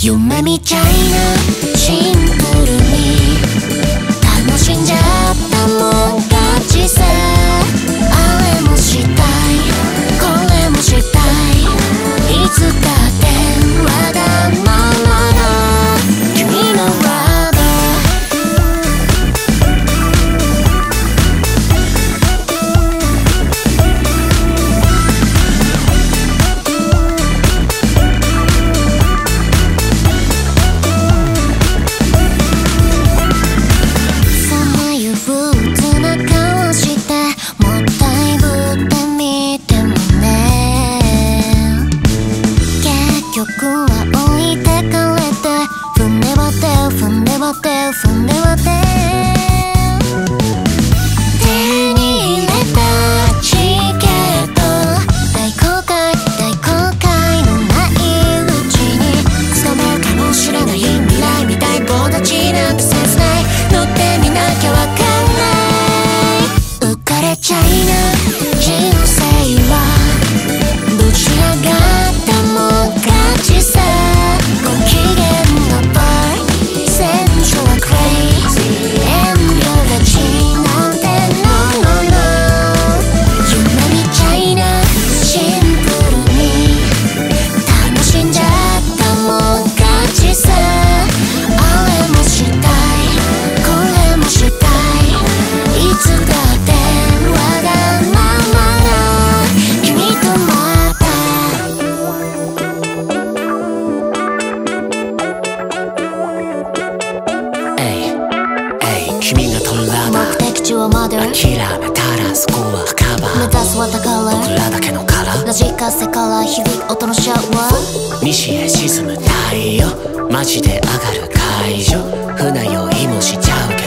夢みちゃいなシンプルに楽しんじゃったもん勝ちさ。あれもしたいこれもしたいいつだってわがままな君のRudder。手に入れたチケット大公開のないうちに捕まるかもしれない未来みたい棒立ちなんて切ない乗ってみなきゃわかんない浮かれちゃいな人生はどちらがっても勝ちさ。ご機嫌な場合戦場はクレイジー遠慮がちなんて No No No 夢みちゃいなシンプルに楽しんじゃったもん勝ちさ。あれもしたいこれもしたいいつだってわがままな君とまた君が取らな目的地はまで諦めたらそこはカバ目指すは宝僕らだけのカラーラジカセから響く音のシャワー西へ沈む太陽マジで上がる会場船酔いもしちゃうけど